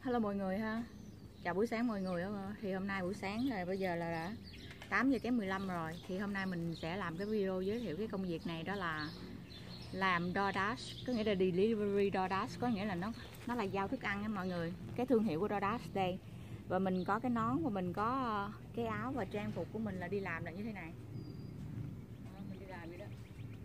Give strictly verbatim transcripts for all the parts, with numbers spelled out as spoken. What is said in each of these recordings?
Hello mọi người ha. Chào buổi sáng mọi người. Thì hôm nay buổi sáng là bây giờ là đã tám giờ kém mười lăm rồi. Thì hôm nay mình sẽ làm cái video giới thiệu cái công việc này, đó là làm DoorDash, có nghĩa là delivery DoorDash, có nghĩa là nó nó là giao thức ăn á mọi người. Cái thương hiệu của DoorDash đây. Và mình có cái nón và mình có cái áo và trang phục của mình là đi làm là như thế này. Đó, mình đi làm vậy đó.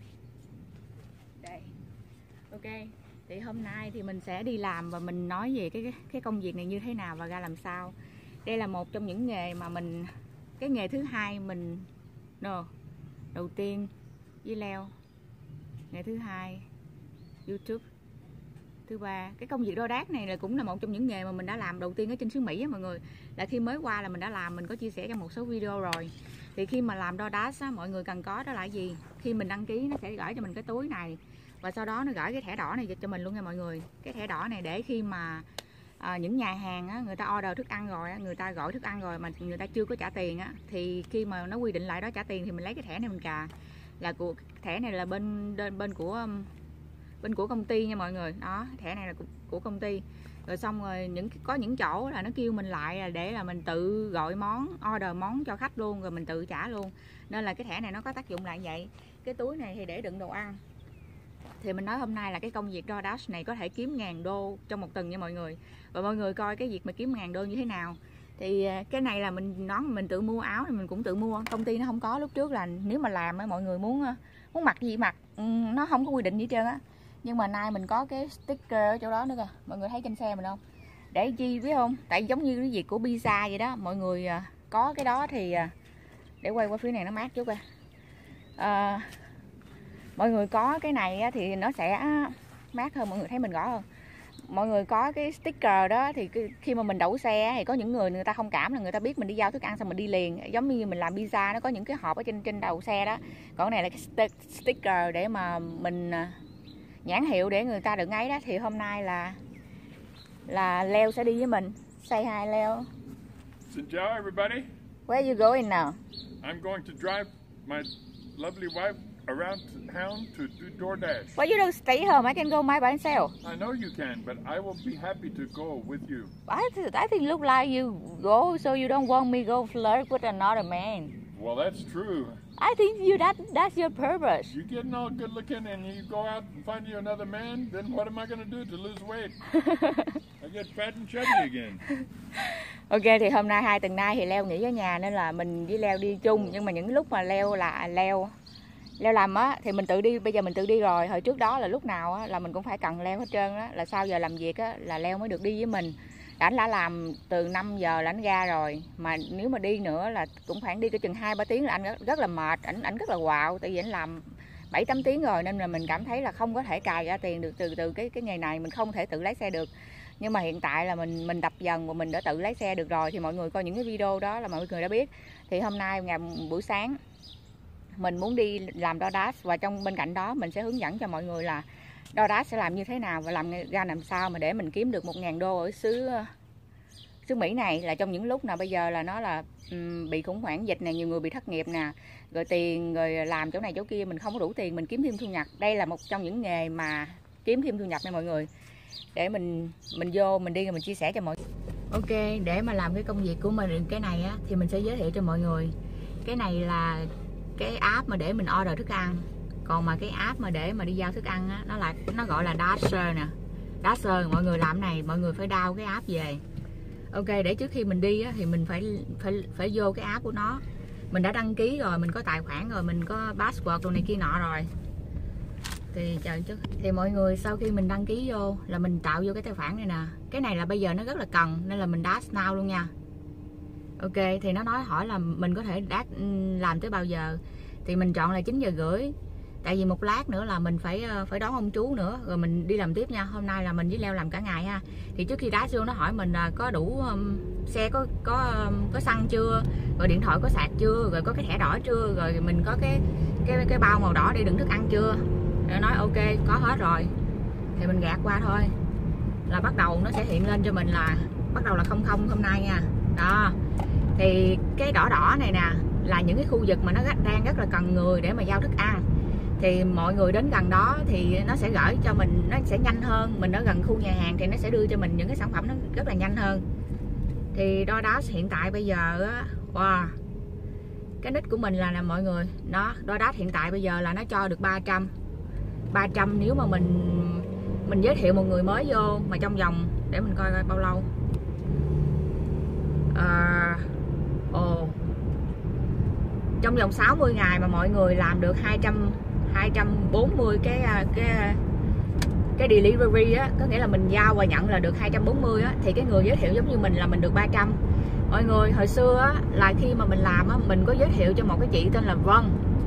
Đây. Ok. Thì hôm nay thì mình sẽ đi làm và mình nói về cái cái công việc này như thế nào và ra làm sao. Đây là một trong những nghề mà mình, cái nghề thứ hai mình no, đầu tiên với leo, nghề thứ hai YouTube, thứ ba cái công việc DoorDash này là cũng là một trong những nghề mà mình đã làm đầu tiên ở trên xứ Mỹ á mọi người. Là khi mới qua là mình đã làm, mình có chia sẻ trong một số video rồi. Thì khi mà làm DoorDash á, mọi người cần có đó là gì? Khi mình đăng ký nó sẽ gửi cho mình cái túi này. Và sau đó nó gửi cái thẻ đỏ này cho mình luôn nha mọi người. Cái thẻ đỏ này để khi mà à, những nhà hàng á, người ta order thức ăn rồi á, người ta gọi thức ăn rồi mà người ta chưa có trả tiền á, thì khi mà nó quy định lại đó trả tiền thì mình lấy cái thẻ này mình cà. Là của thẻ này là bên bên, bên của bên của công ty nha mọi người. Đó, thẻ này là của, của công ty. Rồi xong rồi những có những chỗ là nó kêu mình lại là để là mình tự gọi món, order món cho khách luôn, rồi mình tự trả luôn. Nên là cái thẻ này nó có tác dụng là vậy. Cái túi này thì để đựng đồ ăn. Thì mình nói hôm nay là cái công việc DoorDash này có thể kiếm ngàn đô trong một tuần nha mọi người. Và mọi người coi cái việc mà kiếm ngàn đô như thế nào. Thì cái này là mình nói mình tự mua, áo thì mình cũng tự mua. Công ty nó không có, lúc trước là nếu mà làm mọi người muốn muốn mặc gì mặc, nó không có quy định gì hết trơn á. Nhưng mà nay mình có cái sticker ở chỗ đó nữa kìa. Mọi người thấy trên xe mình không? Để chi biết không? Tại giống như cái việc của pizza vậy đó. Mọi người có cái đó thì để quay qua phía này nó mát chút coi. À, mọi người có cái này thì nó sẽ mát hơn, mọi người thấy mình gõ không? Mọi người có cái sticker đó thì khi mà mình đậu xe thì có những người người ta thông cảm là người ta biết mình đi giao thức ăn xong mình đi liền, giống như mình làm pizza nó có những cái hộp ở trên trên đầu xe đó. Còn cái này là cái sticker để mà mình nhãn hiệu để người ta đừng ấy đó. Thì hôm nay là là Leo sẽ đi với mình. Say hi Leo. Xin chào everybody. Where are you going now? I'm going to drive my lovely wife around town to do DoorDash. Why you don't stay home? I can go by myself. I know you can, but I will be happy to go with you. I, th I think look like you go so you don't want me go flirt with another man. Well, that's true. I think you that that's your purpose. You getting all good looking and you go out and find you another man, then what am I going to do to lose weight? I get fat and chubby again. Ok, thì hôm nay hai tuần nay thì Leo nghỉ ở nhà nên là mình với Leo đi chung. Nhưng mà những lúc mà Leo là Leo Leo làm á thì mình tự đi, bây giờ mình tự đi rồi. Hồi trước đó là lúc nào á là mình cũng phải cần Leo hết trơn á, là sau giờ làm việc á là Leo mới được đi với mình. Ảnh đã làm từ năm giờ là ảnh ra rồi, mà nếu mà đi nữa là cũng khoảng đi cái chừng hai ba tiếng là anh rất, rất là mệt, ảnh ảnh rất là quạo, tại vì ảnh làm bảy tám tiếng rồi nên là mình cảm thấy là không có thể cài ra tiền được từ từ cái cái ngày này, mình không thể tự lái xe được. Nhưng mà hiện tại là mình mình tập dần và mình đã tự lái xe được rồi, thì mọi người coi những cái video đó là mọi người đã biết. Thì hôm nay ngày buổi sáng mình muốn đi làm DoorDash, và trong bên cạnh đó mình sẽ hướng dẫn cho mọi người là DoorDash sẽ làm như thế nào và làm ra làm sao mà để mình kiếm được một ngàn đô ở xứ xứ Mỹ này. Là trong những lúc nào bây giờ là nó là um, bị khủng hoảng dịch này, nhiều người bị thất nghiệp nè, rồi tiền, rồi làm chỗ này chỗ kia mình không có đủ tiền, mình kiếm thêm thu nhập. Đây là một trong những nghề mà kiếm thêm thu nhập nha mọi người. Để mình mình vô mình đi rồi mình chia sẻ cho mọi người. Ok, để mà làm cái công việc của mình cái này á thì mình sẽ giới thiệu cho mọi người. Cái này là cái app mà để mình order thức ăn. Còn mà cái app mà để mà đi giao thức ăn á, nó là nó gọi là Dasher nè. Dasher, mọi người làm này mọi người phải download cái app về. Ok, để trước khi mình đi á, thì mình phải phải phải vô cái app của nó. Mình đã đăng ký rồi, mình có tài khoản rồi, mình có password đồ này kia nọ rồi. Thì chờ chút. Thì mọi người sau khi mình đăng ký vô là mình tạo vô cái tài khoản này nè. Cái này là bây giờ nó rất là cần nên là mình dash now luôn nha. Ok, thì nó nói hỏi là mình có thể dash làm tới bao giờ. Thì mình chọn là chín giờ rưỡi. Tại vì một lát nữa là mình phải phải đón ông chú nữa rồi mình đi làm tiếp nha. Hôm nay là mình với Leo làm cả ngày ha. Thì trước khi dash vô nó hỏi mình là có đủ um, xe có có um, có xăng chưa, rồi điện thoại có sạc chưa, rồi có cái thẻ đỏ chưa, rồi mình có cái cái cái bao màu đỏ để đựng thức ăn chưa. Rồi nói ok có hết rồi thì mình gạt qua thôi, là bắt đầu nó sẽ hiện lên cho mình là bắt đầu là không không hôm nay nha. Đó, thì cái đỏ đỏ này nè là những cái khu vực mà nó đang rất là cần người để mà giao thức ăn. thì mọi người đến gần đó thì nó sẽ gửi cho mình, nó sẽ nhanh hơn. Mình ở gần khu nhà hàng thì nó sẽ đưa cho mình những cái sản phẩm nó rất là nhanh hơn. Thì DoorDash hiện tại bây giờ á, wow, cái nick của mình là là mọi người nó DoorDash hiện tại bây giờ là nó cho được ba trăm ba trăm nếu mà mình mình giới thiệu một người mới vô mà trong vòng, để mình coi coi bao lâu. À, ồ, trong vòng sáu mươi ngày mà mọi người làm được hai trăm hai trăm bốn mươi cái cái cái delivery á, có nghĩa là mình giao và nhận là được hai trăm bốn mươi á, thì cái người giới thiệu giống như mình là mình được ba trăm. Mọi người hồi xưa á, là khi mà mình làm á, mình có giới thiệu cho một cái chị tên là Vân.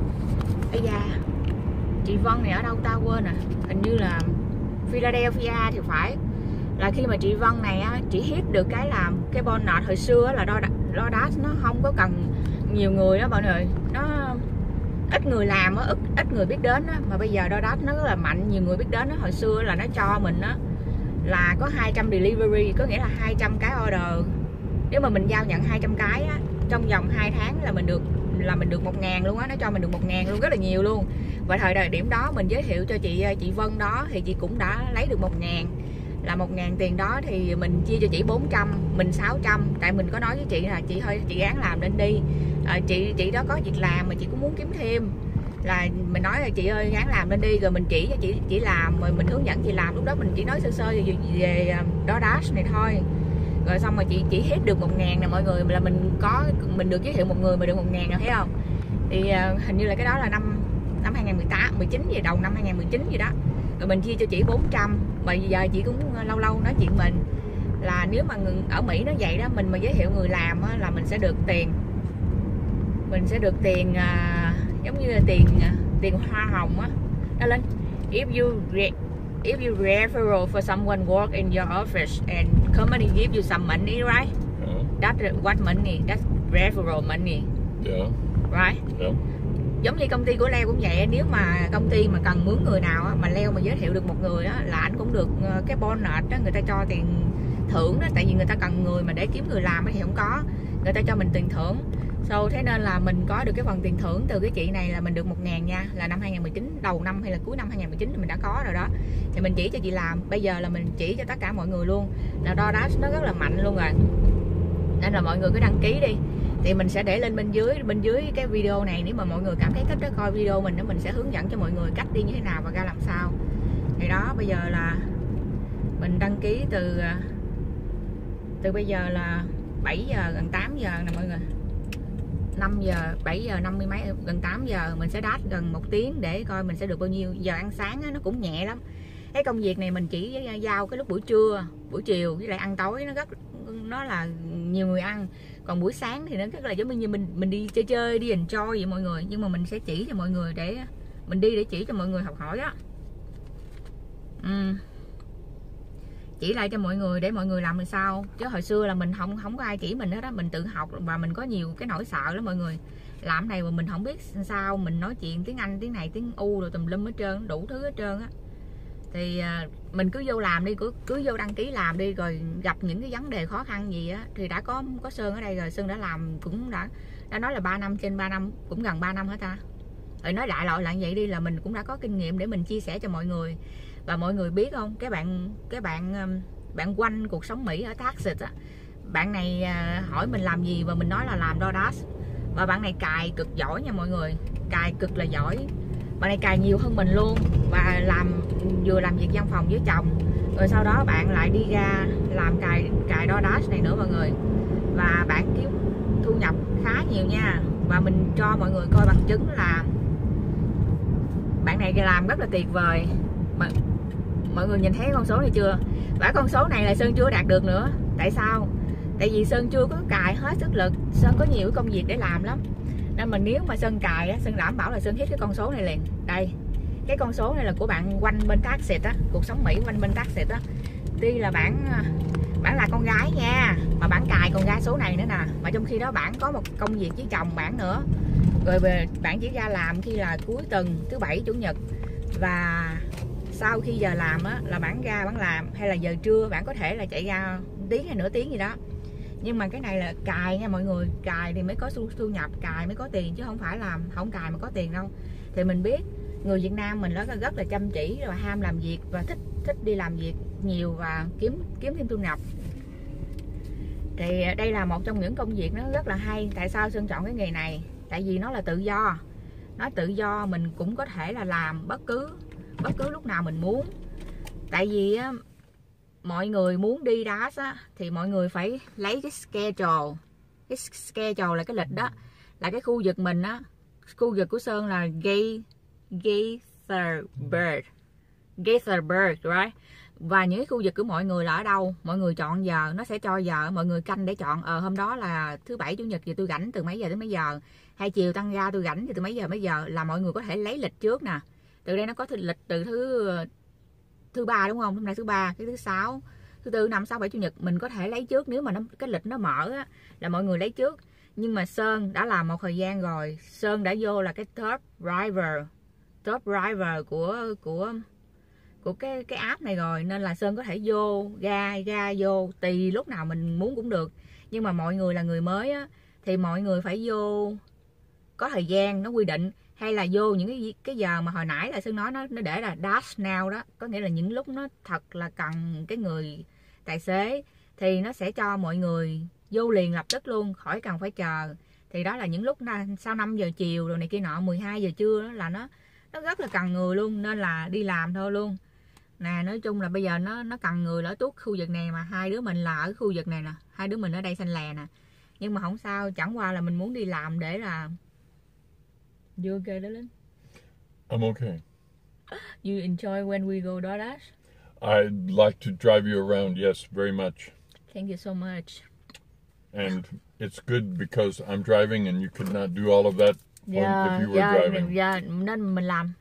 Ây da, chị Vân này ở đâu ta quên à, hình như là Philadelphia thì phải. Là khi mà chị Vân này á, chỉ hit được cái làm cái bonus hồi xưa á, là DoorDash nó không có cần nhiều người đó mọi người, nó ít người làm á, ít, ít người biết đến á, mà bây giờ DoorDash nó rất là mạnh, nhiều người biết đến á. Hồi xưa là nó cho mình á là có hai trăm delivery, có nghĩa là hai trăm cái order. Nếu mà mình giao nhận hai trăm cái á, trong vòng hai tháng là mình được là mình được một ngàn luôn á, nó cho mình được một ngàn luôn, rất là nhiều luôn. Và thời điểm đó mình giới thiệu cho chị chị Vân đó thì chị cũng đã lấy được một ngàn, là một ngàn tiền đó thì mình chia cho chị bốn trăm, mình sáu trăm. Tại mình có nói với chị là chị hơi chị gắng làm lên đi, à, chị chị đó có việc làm mà chị cũng muốn kiếm thêm, là mình nói là chị ơi gắng làm lên đi, rồi mình chỉ cho chị chị làm, rồi mình hướng dẫn chị làm. Lúc đó mình chỉ nói sơ sơ về, về DoorDash này thôi. Rồi xong rồi chị chỉ hit được một ngàn nè mọi người, là mình có mình được giới thiệu một người mà được một ngàn nè, thấy không? Thì uh, hình như là cái đó là năm năm hai nghìn mười tám mười chín gì, đầu năm hai nghìn mười chín gì đó. Rồi mình chia cho chị bốn trăm. Mà giờ chị cũng lâu lâu nói chuyện mình là nếu mà ở Mỹ nó vậy đó, mình mà giới thiệu người làm á, là mình sẽ được tiền, mình sẽ được tiền uh, giống như là tiền uh, tiền hoa hồng á. Nó lên if you if you referral for someone work in your office and company give you some money, right? Yeah. That's what money? That's referral money. Yeah. Right? Yeah. Giống như công ty của Leo cũng vậy, nếu mà công ty mà cần mướn người nào á, mà Leo mà giới thiệu được một người á, là anh cũng được cái bonus đó, người ta cho tiền thưởng đó. Tại vì người ta cần người mà để kiếm người làm thì không có, người ta cho mình tiền thưởng. So, thế nên là mình có được cái phần tiền thưởng từ cái chị này là mình được một ngàn nha, là năm hai nghìn mười chín, đầu năm hay là cuối năm hai nghìn mười chín thì mình đã có rồi đó. Thì mình chỉ cho chị làm, bây giờ là mình chỉ cho tất cả mọi người luôn, là DoorDash nó rất là mạnh luôn rồi. Nên là mọi người cứ đăng ký đi. Thì mình sẽ để lên bên dưới bên dưới cái video này, nếu mà mọi người cảm thấy thích đó, coi video mình đó, mình sẽ hướng dẫn cho mọi người cách đi như thế nào và ra làm sao. Thì đó, bây giờ là mình đăng ký từ từ bây giờ là bảy giờ gần tám giờ nè mọi người. năm giờ, bảy giờ năm mươi mấy, gần tám giờ mình sẽ dash gần một tiếng để coi mình sẽ được bao nhiêu. Giờ ăn sáng á, nó cũng nhẹ lắm. Cái công việc này mình chỉ giao cái lúc buổi trưa, buổi chiều với lại ăn tối, nó rất nó là nhiều người ăn. Còn buổi sáng thì nó rất là giống như mình mình đi chơi chơi, đi enjoy vậy mọi người. Nhưng mà mình sẽ chỉ cho mọi người để mình đi để chỉ cho mọi người học hỏi á. Ừ. Chỉ lại cho mọi người để mọi người làm làm sao. Chứ hồi xưa là mình không không có ai chỉ mình hết đó, mình tự học và mình có nhiều cái nỗi sợ đó mọi người. Làm này mà mình không biết sao, mình nói chuyện tiếng Anh, tiếng này, tiếng U rồi tùm lum hết trơn, đủ thứ hết trơn á. Thì mình cứ vô làm đi, cứ cứ vô đăng ký làm đi, rồi gặp những cái vấn đề khó khăn gì á thì đã có có Sơn ở đây rồi. Sơn đã làm cũng đã đã nói là ba năm, trên ba năm, cũng gần ba năm hết ta. Rồi nói đại loại lại vậy đi, là mình cũng đã có kinh nghiệm để mình chia sẻ cho mọi người. Và mọi người biết không, cái bạn cái bạn bạn quanh cuộc sống Mỹ ở Texas á, bạn này hỏi mình làm gì và mình nói là làm DoorDash. Và bạn này cài cực giỏi nha mọi người, cài cực là giỏi. Bạn này cài nhiều hơn mình luôn, và làm vừa làm việc văn phòng với chồng, rồi sau đó bạn lại đi ra làm cài cài DoorDash này nữa mọi người. Và bạn kiếm thu nhập khá nhiều nha. Và mình cho mọi người coi bằng chứng là bạn này làm rất là tuyệt vời. Mà mọi người nhìn thấy con số này chưa? Và con số này là Sơn chưa đạt được nữa. Tại sao? Tại vì Sơn chưa có cài hết sức lực. Sơn có nhiều công việc để làm lắm. Nên mà nếu mà Sơn cài á, Sơn đảm bảo là Sơn hit cái con số này liền. Đây, cái con số này là của bạn quanh bên Texas á, cuộc sống Mỹ quanh bên Texas á. Tuy là bạn bạn là con gái nha, mà bạn cài con gái số này nữa nè. Mà trong khi đó bạn có một công việc với chồng bạn nữa. Rồi về bạn chỉ ra làm khi là cuối tuần, thứ bảy, chủ nhật. Và sau khi giờ làm á, là bạn ra bạn làm, hay là giờ trưa bạn có thể là chạy ra tiếng hay nửa tiếng gì đó. Nhưng mà cái này là cài nha mọi người, cài thì mới có thu nhập, cài mới có tiền, chứ không phải làm không cài mà có tiền đâu. Thì mình biết người Việt Nam mình rất là rất là chăm chỉ và ham làm việc và thích thích đi làm việc nhiều và kiếm kiếm thêm thu nhập. Thì đây là một trong những công việc nó rất là hay. Tại sao Sơn chọn cái nghề này? Tại vì nó là tự do. Nó tự do, mình cũng có thể là làm bất cứ bất cứ lúc nào mình muốn. Tại vì á, mọi người muốn đi đá á, thì mọi người phải lấy cái schedule. Cái schedule là cái lịch đó, là cái khu vực mình á, khu vực của Sơn là Gaithersburg, Gaithersburg, right? Và những cái khu vực của mọi người là ở đâu, mọi người chọn giờ, nó sẽ cho giờ, mọi người canh để chọn ờ hôm đó là thứ bảy chủ nhật thì tôi rảnh từ mấy giờ đến mấy giờ, hay chiều tăng ra tôi rảnh thì từ mấy giờ mấy giờ, là mọi người có thể lấy lịch trước nè. Từ đây nó có lịch từ thứ thứ ba đúng không? Hôm nay thứ ba, cái thứ sáu, thứ tư, năm, sáu, bảy, chủ nhật mình có thể lấy trước. Nếu mà nó, cái lịch nó mở á, là mọi người lấy trước. Nhưng mà Sơn đã làm một thời gian rồi, Sơn đã vô là cái top driver, top driver của của của cái cái app này rồi, nên là Sơn có thể vô ra ra vô tùy lúc nào mình muốn cũng được. Nhưng mà mọi người là người mới á, thì mọi người phải vô có thời gian nó quy định, hay là vô những cái cái giờ mà hồi nãy là Sơn nói nó nó để là dash now đó, có nghĩa là những lúc nó thật là cần cái người tài xế thì nó sẽ cho mọi người vô liền lập tức luôn, khỏi cần phải chờ. Thì đó là những lúc sau năm giờ chiều rồi này kia nọ, mười hai giờ trưa đó là nó nó rất là cần người luôn, nên là đi làm thôi luôn nè. Nói chung là bây giờ nó nó cần người ở tuốt khu vực này, mà hai đứa mình là ở khu vực này nè, hai đứa mình ở đây xanh lè nè. Nhưng mà không sao, chẳng qua là mình muốn đi làm để là. You okay đó Linh? I'm okay. You enjoy when we go DoorDash? I'd like to drive you around, yes, very much. Thank you so much. And it's good because I'm driving and you could not do all of that yeah, if you were yeah, driving. Yeah, nên mình làm.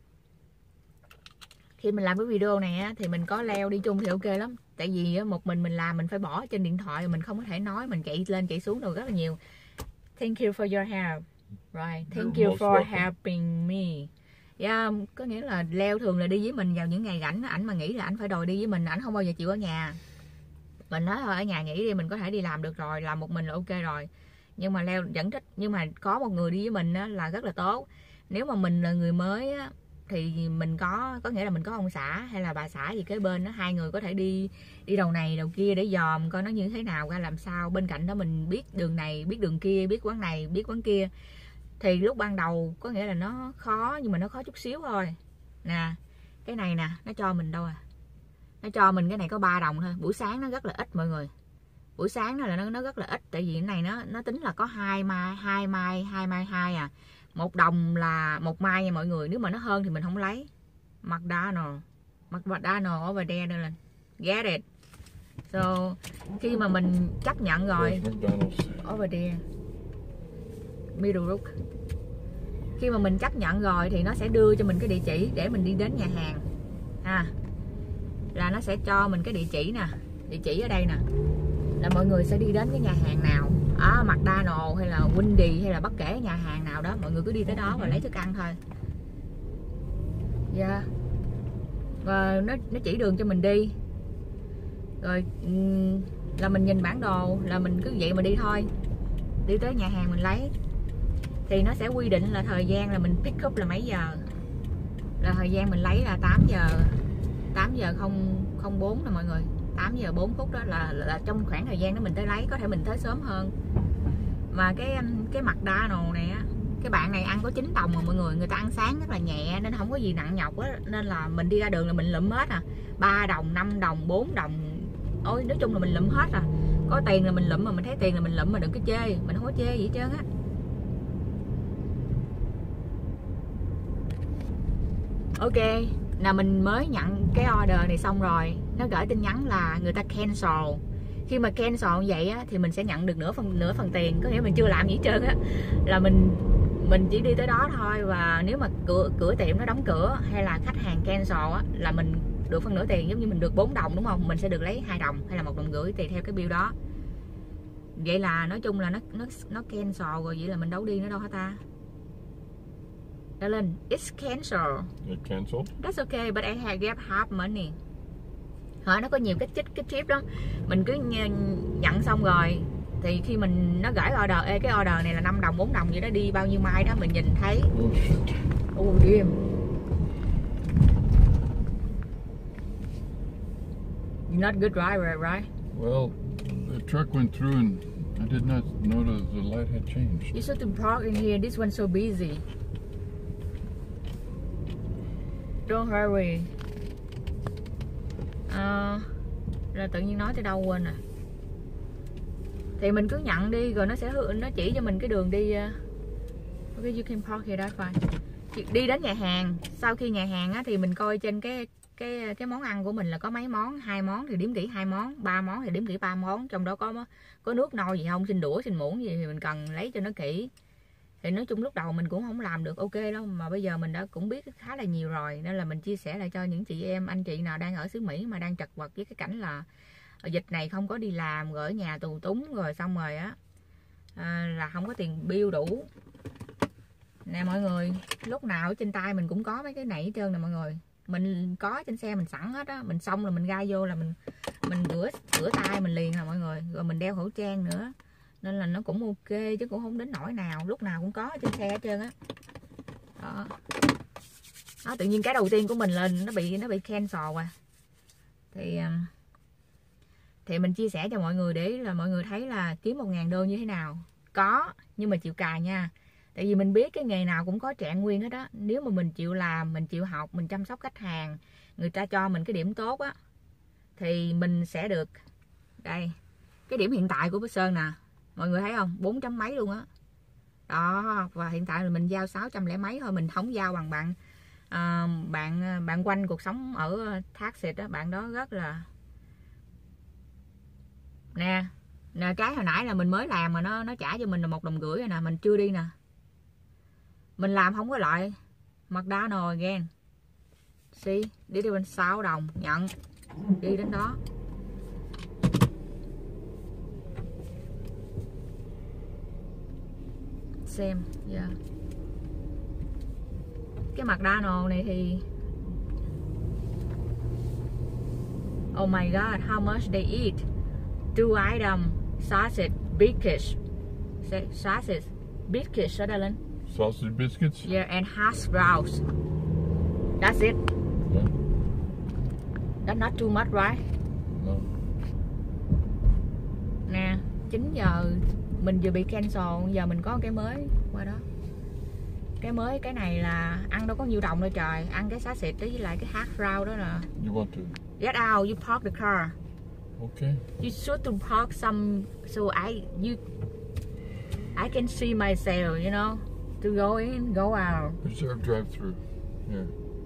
Khi mình làm cái video này á, thì mình có leo đi chung thì ok lắm. Tại vì một mình mình làm, mình phải bỏ trên điện thoại, mình không có thể nói, mình chạy lên chạy xuống được rất là nhiều. Thank you for your help. Right, thank You're you for welcome. helping me. Yeah, có nghĩa là leo thường là đi với mình vào những ngày rảnh. Ảnh mà nghĩ là ảnh phải đòi đi với mình, ảnh không bao giờ chịu ở nhà. Mình nói thôi ở nhà nghỉ đi, mình có thể đi làm được rồi, làm một mình là ok rồi. Nhưng mà leo vẫn thích, nhưng mà có một người đi với mình á, là rất là tốt. Nếu mà mình là người mới á, thì mình có có nghĩa là mình có ông xã hay là bà xã gì kế bên đó, hai người có thể đi đi đầu này đầu kia để dòm coi nó như thế nào, ra làm sao. Bên cạnh đó mình biết đường này, biết đường kia, biết quán này, biết quán kia. Thì lúc ban đầu có nghĩa là nó khó, nhưng mà nó khó chút xíu thôi nè. Cái này nè, nó cho mình đâu à, nó cho mình cái này có ba đồng thôi. Buổi sáng nó rất là ít mọi người, buổi sáng nó là nó, nó rất là ít. Tại vì cái này nó nó tính là có hai mai hai mai hai mai hai à, một đồng là một mai nha mọi người. Nếu mà nó hơn thì mình không lấy. McDonald's McDonald's over there lên, get it. So khi mà mình chấp nhận rồi, over there Middlebrook, khi mà mình chấp nhận rồi thì nó sẽ đưa cho mình cái địa chỉ để mình đi đến nhà hàng ha. Là nó sẽ cho mình cái địa chỉ nè, địa chỉ ở đây nè, là mọi người sẽ đi đến cái nhà hàng nào ở McDonald's hay là Wendy hay là bất kể nhà hàng nào đó, mọi người cứ đi tới đó và lấy thức ăn thôi. Yeah. Và nó nó chỉ đường cho mình đi. Rồi là mình nhìn bản đồ là mình cứ vậy mà đi thôi. Đi tới nhà hàng mình lấy. Thì nó sẽ quy định là thời gian là mình pick up là mấy giờ. Là thời gian mình lấy là tám giờ tám giờ không không bốn nè mọi người. tám giờ bốn phút đó là, là, là trong khoảng thời gian đó mình tới lấy. Có thể mình tới sớm hơn. Mà cái cái McDonald's này á, cái bạn này ăn có chín đồng mà mọi người. Người ta ăn sáng rất là nhẹ nên không có gì nặng nhọc á. Nên là mình đi ra đường là mình lụm hết à. ba đồng, năm đồng, bốn đồng. Ôi nói chung là mình lụm hết à. Có tiền là mình lụm, mà mình thấy tiền là mình lụm, mà đừng có chê. Mình không có chê gì hết trơn á. Ok, là mình mới nhận cái order này xong rồi. Nó gửi tin nhắn là người ta cancel. Khi mà cancel như vậy á, thì mình sẽ nhận được nửa phần nửa phần tiền. Có nghĩa mình chưa làm gì hết trơn á. Là mình mình chỉ đi tới đó thôi. Và nếu mà cửa cửa tiệm nó đóng cửa hay là khách hàng cancel á, là mình được phân nửa tiền. Giống như mình được bốn đồng đúng không, mình sẽ được lấy hai đồng hay là một đồng rưỡi tùy theo cái bill đó. Vậy là nói chung là nó nó nó cancel rồi, vậy là mình đâu đi nữa đâu hả ta? Đó lên, it's cancelled. It canceled? That's okay, but I have get half money. Hả, nó có nhiều cái chích cái chip đó. Mình cứ nhận xong rồi thì khi mình nó gửi order, ê cái order này là năm đồng, bốn đồng vậy đó, đi bao nhiêu mai đó mình nhìn thấy. Oh damn. not good driver, right? Well, the truck went through and I did not notice the light had changed. You should park in here. This one's so busy. Don't hurry. À, rồi tự nhiên nói tới đâu quên à. Thì mình cứ nhận đi rồi nó sẽ nó chỉ cho mình cái đường đi. Okay, you can park here, that's fine. Đi đến nhà hàng, sau khi nhà hàng á, thì mình coi trên cái cái cái món ăn của mình là có mấy món, hai món thì đếm kỹ hai món, ba món thì đếm kỹ ba món, trong đó có có nước nôi gì không, xin đũa xin muỗng gì thì mình cần lấy cho nó kỹ. Thì nói chung lúc đầu mình cũng không làm được ok đâu, mà bây giờ mình đã cũng biết khá là nhiều rồi, nên là mình chia sẻ lại cho những chị em anh chị nào đang ở xứ Mỹ mà đang chật vật với cái cảnh là dịch này, không có đi làm rồi ở nhà tù túng rồi xong rồi á à, là không có tiền bill đủ. Nè mọi người, lúc nào trên tay mình cũng có mấy cái này hết trơn nè mọi người. Mình có trên xe mình sẵn hết á, mình xong là mình gai vô là mình mình rửa rửa tay mình liền à mọi người, rồi mình đeo khẩu trang nữa, nên là nó cũng ok chứ cũng không đến nỗi nào, lúc nào cũng có trên xe hết trơn á. Đó. Đó, tự nhiên cái đầu tiên của mình lên nó bị nó bị cancel à. Thì thì mình chia sẻ cho mọi người để là mọi người thấy là kiếm một ngàn đô như thế nào. Có, nhưng mà chịu cài nha. Tại vì mình biết cái nghề nào cũng có trạng nguyên hết á. Nếu mà mình chịu làm, mình chịu học, mình chăm sóc khách hàng, người ta cho mình cái điểm tốt á, thì mình sẽ được. Đây, cái điểm hiện tại của Sơn nè, mọi người thấy không, bốn chấm mấy luôn á. Đó, và hiện tại là mình giao sáu trăm lẻ mấy thôi, mình không giao bằng bạn à, bạn bạn quanh cuộc sống ở Texas đó, bạn đó rất là nè nè cái hồi nãy là mình mới làm mà nó nó trả cho mình là một đồng rưỡi rồi nè, mình chưa đi nè, mình làm không có loại McDonald's again. See, đi đi bên sáu đồng nhận, đi đến đó. Xem, yeah. Cái McDonald's này thì oh my god, how much they eat. Two item, sausage, biscuits, sausage, biscuits, đó lên. Sausage biscuits? Yeah, and hash browns. That's it. Yeah. That's not too much, right? No. Nè, chín giờ mình vừa bị cancel, giờ mình có cái mới qua đó. Cái mới cái này là ăn đâu có nhiêu đồng đâu trời, ăn cái sausage với lại cái hash brown đó nè. You want to? Get out, you park the car. Okay. You should to park some so I you I can see myself, you know, to go in, go out. Reserve drive-through. Here.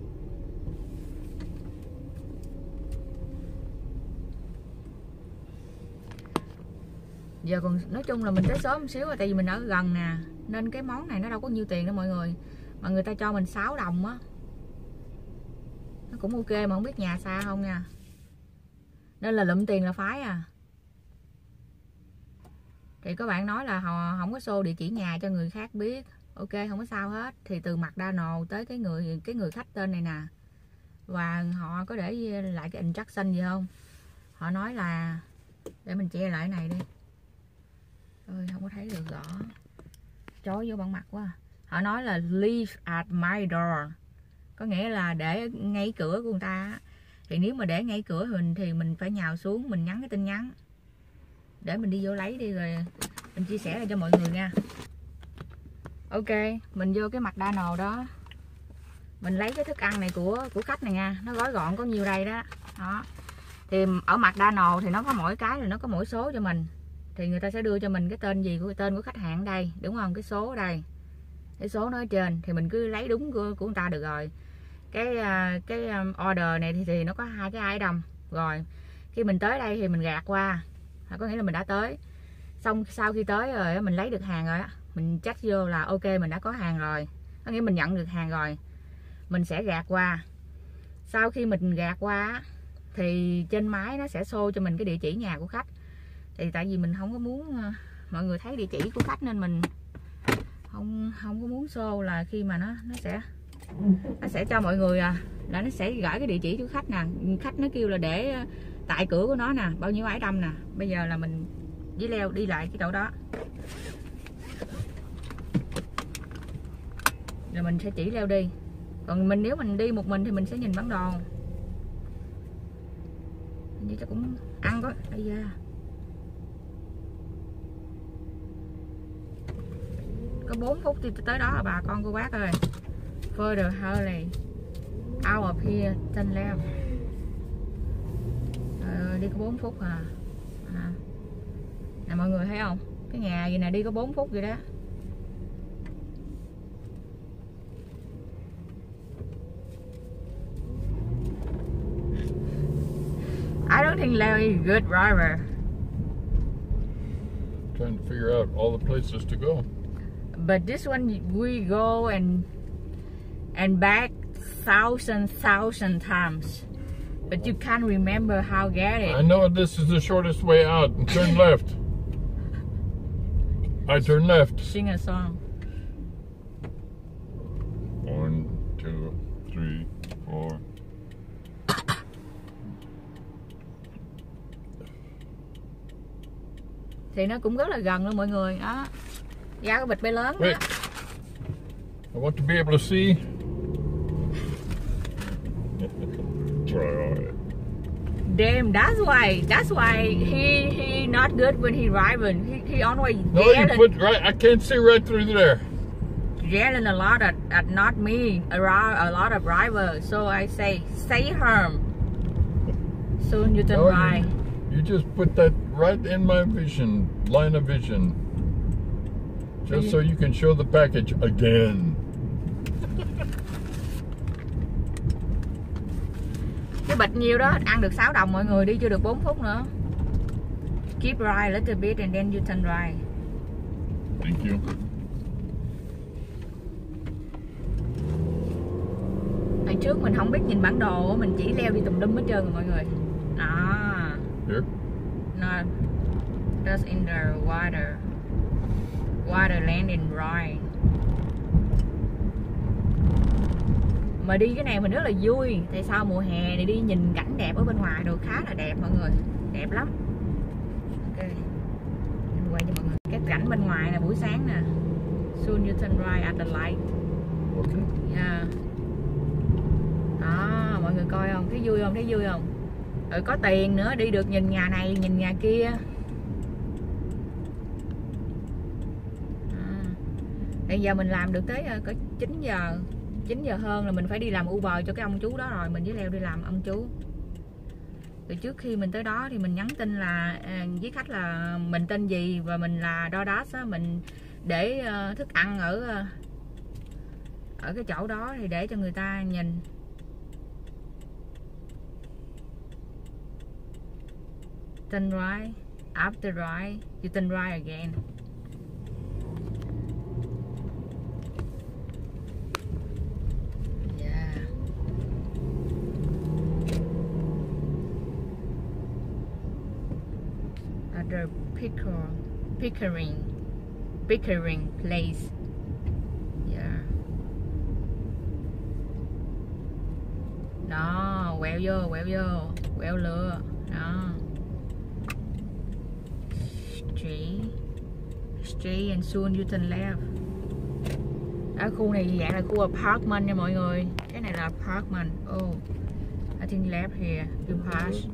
Giờ còn nói chung là mình tới sớm một xíu rồi, tại vì mình ở gần nè, nên cái món này nó đâu có nhiêu tiền đâu mọi người, mà người ta cho mình sáu đồng á, nó cũng ok mà không biết nhà xa không nha, nên là lụm tiền là phái à. Thì các bạn nói là họ không có show địa chỉ nhà cho người khác biết, ok không có sao hết. Thì từ McDonald's tới cái người cái người khách tên này nè, và họ có để lại cái instruction gì không, họ nói là để mình che lại cái này đi. Ơi không có thấy được rõ, chói vô bằng mặt quá. Họ nói là leave at my door, có nghĩa là để ngay cửa của người ta. Thì nếu mà để ngay cửa mình thì mình phải nhào xuống, mình nhắn cái tin nhắn để mình đi vô lấy đi, rồi mình chia sẻ lại cho mọi người nha. Ok, mình vô cái McDonald's đó, mình lấy cái thức ăn này của của khách này nha, nó gói gọn có nhiêu đây đó. Đó. Thì ở McDonald's thì nó có mỗi cái là nó có mỗi số cho mình. Thì người ta sẽ đưa cho mình cái tên gì của tên của khách hàng ở đây, đúng không? Cái số ở đây, cái số nó ở trên, thì mình cứ lấy đúng của, của người ta được rồi. Cái cái order này thì, thì nó có hai cái item rồi. Khi mình tới đây thì mình gạt qua, có nghĩa là mình đã tới. Xong sau khi tới rồi mình lấy được hàng rồi á, mình check vô là ok mình đã có hàng rồi, có nghĩa mình nhận được hàng rồi, mình sẽ gạt qua. Sau khi mình gạt qua thì trên máy nó sẽ show cho mình cái địa chỉ nhà của khách. Thì tại vì mình không có muốn mọi người thấy địa chỉ của khách nên mình không không có muốn show là khi mà nó nó sẽ nó sẽ cho mọi người à, là nó sẽ gửi cái địa chỉ của khách nè. Khách nó kêu là để tại cửa của nó nè, bao nhiêu ái đâm nè. Bây giờ là mình với leo đi lại cái chỗ đó, rồi mình sẽ chỉ leo đi. Còn mình nếu mình đi một mình thì mình sẽ nhìn bản đồ, Vậy chắc cũng ăn có. Ây da. Có bốn phút thì tới đó là bà con cô bác ơi. Further Hurley. Out of here, turn left. Ờ, đi có bốn phút à. à. Nè mọi người thấy không? Cái nhà gì nè đi có bốn phút vậy đó. I don't think Leo is a good driver. Trying to figure out all the places to go. But this one we go and and back thousand thousand times. But you can't remember how to get it. I know this is the shortest way out. Turn left. I turn left. Sing a song. One, two, three, four. Thì nó cũng rất là gần luôn mọi người đó. Ra cái bịch bay lớn đó. Wait. I want to be able to see. Damn, that's why. That's why he he not good when he driving. He he always No, you yelling, put right. I can't see right through there. yelling a lot at, at not me around a lot of drivers. So I say stay home. Soon you turn No, right. you, you just put that right in my vision, line of vision, just so you can show the package again. Cái bịch nhiêu đó ăn được sáu đồng mọi người, đi chưa được bốn phút nữa. Keep right a little bit and then you turn right. Thank you. Hồi trước mình không biết nhìn bản đồ, mình chỉ leo đi tùm lum hết trơn rồi mọi người. Đó. Here. No, that's in the water. Water landing right. Mà đi cái này mình rất là vui. Tại sao mùa hè này đi nhìn cảnh đẹp ở bên ngoài đồ khá là đẹp mọi người. Đẹp lắm. Ok. Mình quay cho mọi người cái cảnh bên ngoài nè, buổi sáng nè. Soon you turn right at the light. Okay. Yeah. Đó, mọi người coi không? Thấy vui không? Thấy vui không? Rồi có tiền nữa, đi được nhìn nhà này, nhìn nhà kia. À. Bây giờ mình làm được tới cỡ chín giờ. chín giờ hơn là mình phải đi làm Uber cho cái ông chú đó rồi. Mình với Leo đi làm ông chú. Từ trước khi mình tới đó thì mình nhắn tin là với khách là mình tên gì và mình là DoorDash á, mình để thức ăn ở ở cái chỗ đó thì để cho người ta nhìn. Turn right, after right, you turn right again. Yeah. At the Picker, Pickering, Pickering place. Yeah. Đó, quẹo vô, quẹo vô, quẹo lừa. Đó. Straight, straight and soon you turn left. Ở khu này dạng là khu apartment nha mọi người. Cái này là apartment. Oh, I think left here, you pass.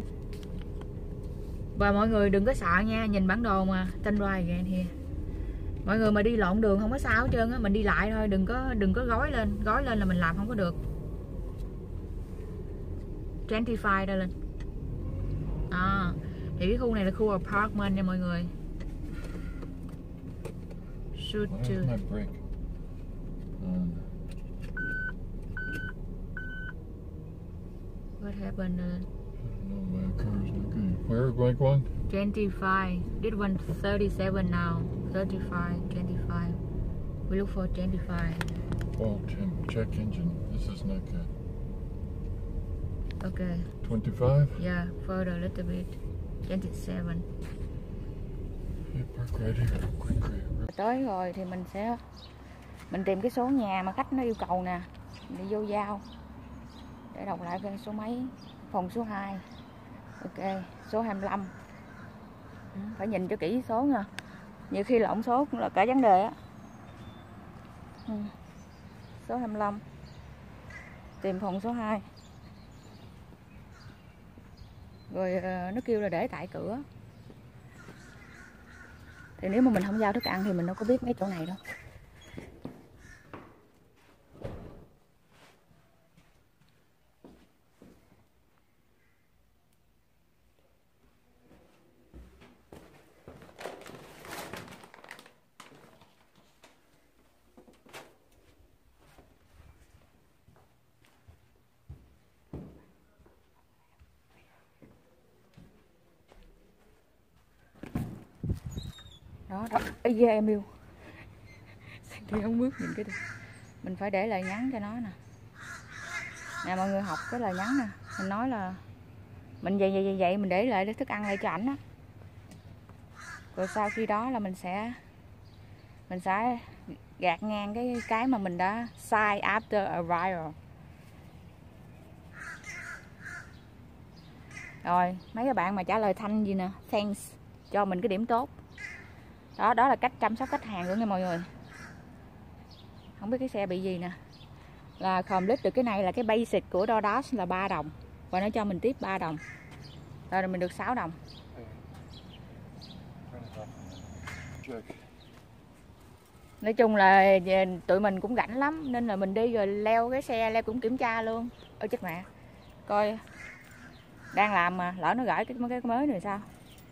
Và mọi người đừng có sợ nha, nhìn bản đồ mà. Turn right again here. Mọi người mà đi lộn đường không có sao hết trơn á, mình đi lại thôi, đừng có đừng có gói lên, gói lên là mình làm không có được. hai mươi lăm đây lên. À, thì cái khu này là khu apartment nha mọi người. Shoot to. My brake. Um, What happened? I don't know, my car's not good. Where are we going? twenty-five. This one thirty-seven now. thirty-five, twenty-five. We look for twenty-five. Oh, Tim, check engine. This is not good. Okay. twenty-five? Yeah, further a little bit. twenty-seven. Hey, park right here. Quick, quick. Tới rồi thì mình sẽ mình tìm cái số nhà mà khách nó yêu cầu nè, đi vô giao để đọc lại cái số mấy, phòng số hai. Ok, số hai mươi lăm. Phải nhìn cho kỹ số nha, nhiều khi lộn số cũng là cả vấn đề á. Ừ. Số hai mươi lăm, tìm phòng số hai. Rồi uh, nó kêu là để tại cửa. Thì nếu mà mình không giao thức ăn thì mình đâu có biết mấy chỗ này đâu. Đó, đó. Ây da em yêu. Đi không bước nhìn cái đi. Mình phải để lời nhắn cho nó nè. Nè mọi người học cái lời nhắn nè. Mình nói là mình vậy vậy vậy, vậy mình để lại thức ăn lại cho ảnh á. Rồi sau khi đó là mình sẽ mình sẽ gạt ngang cái cái mà mình đã sai after arrival. Rồi mấy cái bạn mà trả lời thanh gì nè, thanks, cho mình cái điểm tốt. Đó, đó là cách chăm sóc khách hàng luôn nha mọi người. Không biết cái xe bị gì nè. Là complete được cái này là cái basic của DoorDash là ba đồng. Và nó cho mình tiếp ba đồng. Rồi mình được sáu đồng. Nói chung là tụi mình cũng rảnh lắm. Nên là mình đi rồi leo cái xe, leo cũng kiểm tra luôn. Ôi chết mẹ. Coi đang làm mà, lỡ nó gửi cái, cái mới rồi sao.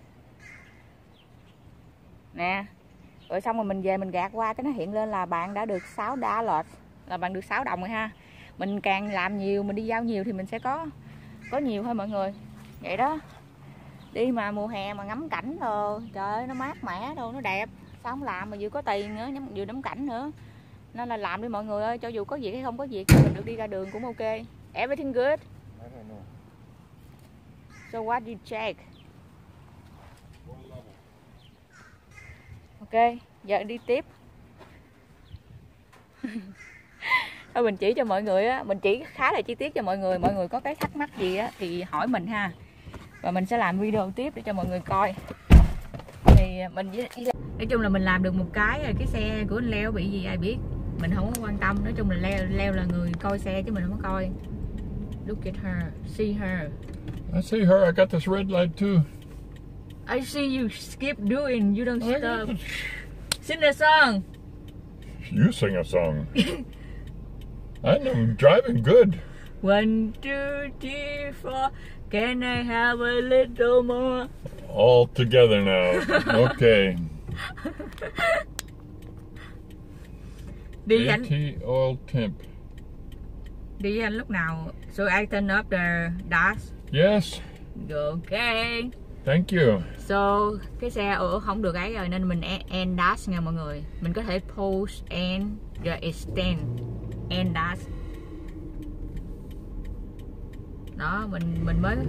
Nè. Rồi xong rồi mình về mình gạt qua cái nó hiện lên là bạn đã được sáu dollar, là bạn được sáu đồng rồi ha. Mình càng làm nhiều, mình đi giao nhiều thì mình sẽ có có nhiều thôi mọi người. Vậy đó. Đi mà mùa hè mà ngắm cảnh rồi, trời ơi nó mát mẻ đâu, nó đẹp. Sao không làm mà vừa có tiền nữa, vừa ngắm cảnh nữa. Nên là làm đi mọi người ơi, cho dù có việc hay không có việc thì mình được đi ra đường cũng ok. Everything good? So what do you check? Ok, giờ đi tiếp. Thôi mình chỉ cho mọi người á, mình chỉ khá là chi tiết cho mọi người. Mọi người có cái thắc mắc gì á thì hỏi mình ha. Và mình sẽ làm video tiếp để cho mọi người coi. Thì mình với nói chung là mình làm được một cái, cái xe của anh Leo bị gì ai biết. Mình không có quan tâm, nói chung là Leo Leo là người coi xe chứ mình không có coi. Look at her, see her. I see her, I got this red light too. I see you keep doing, you don't stop. Sing a song. You sing a song. I know I'm driving good. One, two, three, four. Can I have a little more? All together now. Okay. Đi anh. eighty oil temp. Đi anh lúc nào? So I turn up the dash. Yes. Okay. Thank you. So cái xe ở không được ấy rồi nên mình end dash nha mọi người. Mình có thể pause and rồi extend end dash. Đó mình mình mới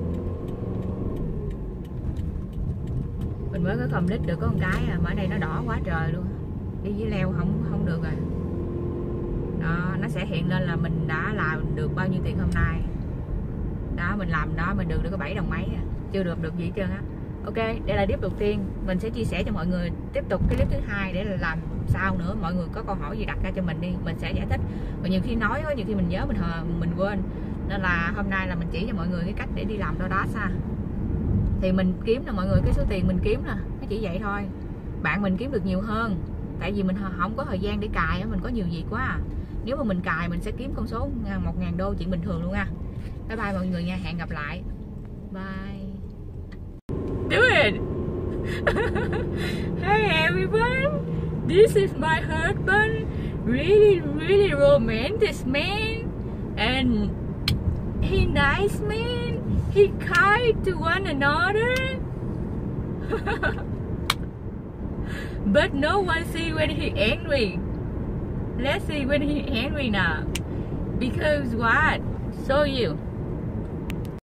mình mới có complete được có một cái à, mà ở đây nó đỏ quá trời luôn. Đi với Leo không không được rồi. Đó nó sẽ hiện lên là mình đã làm được bao nhiêu tiền hôm nay. Đó mình làm đó mình được được có bảy đồng mấy à. Chưa được được gì hết trơn á. Ok, đây là clip đầu tiên, mình sẽ chia sẻ cho mọi người tiếp tục cái clip thứ hai để làm sao nữa. Mọi người có câu hỏi gì đặt ra cho mình đi, mình sẽ giải thích. Và nhiều khi nói nhiều khi mình nhớ mình mình quên. Nên là hôm nay là mình chỉ cho mọi người cái cách để đi làm DoorDash ha. Thì mình kiếm là mọi người cái số tiền mình kiếm là nó chỉ vậy thôi. Bạn mình kiếm được nhiều hơn. Tại vì mình không có thời gian để cài, mình có nhiều việc quá à. Nếu mà mình cài mình sẽ kiếm con số một ngàn đô chuyện bình thường luôn ha. Bye bye mọi người nha, hẹn gặp lại. Bye. Do it. Hey everyone, this is my husband, really really romantic man, and he nice man, he kind to one another. But no one see when he angry. Let's see when he angry now. Because what? Show you.